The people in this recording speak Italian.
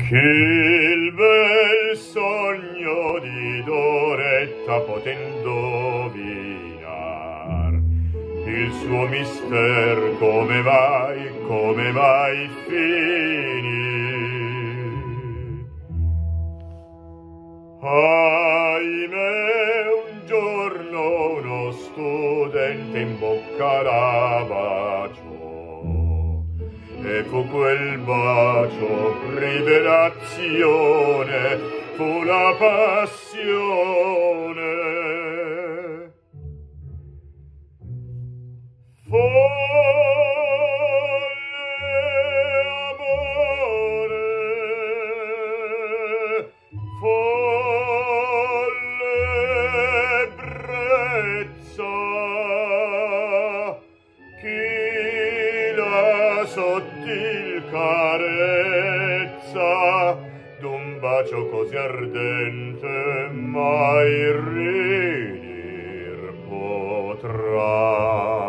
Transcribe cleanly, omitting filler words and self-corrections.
Il bel sogno di Doretta poté indovinar il suo mister come mai finì. Ahimè, un giorno uno studente in bocca la baciò, e fu quel bacio rivelazione, fu la passione. Folle amore, folle ebbrezza, chi la sottil carezza d'un bacio così ardente mai ridir potrà.